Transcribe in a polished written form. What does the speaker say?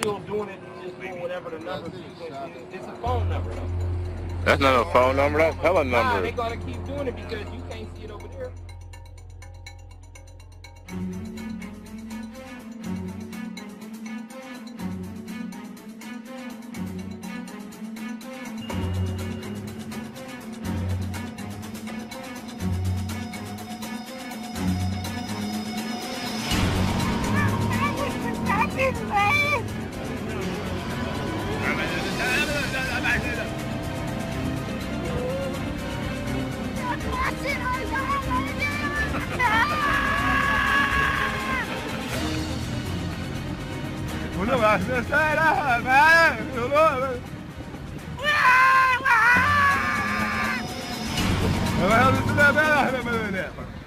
still doing it, just doing whatever the number is. It's a phone number, though. That's not a phone number. That's hella Nah, number. they gotta keep doing it because you can't see it over there. Uno va a hacer nada, uno.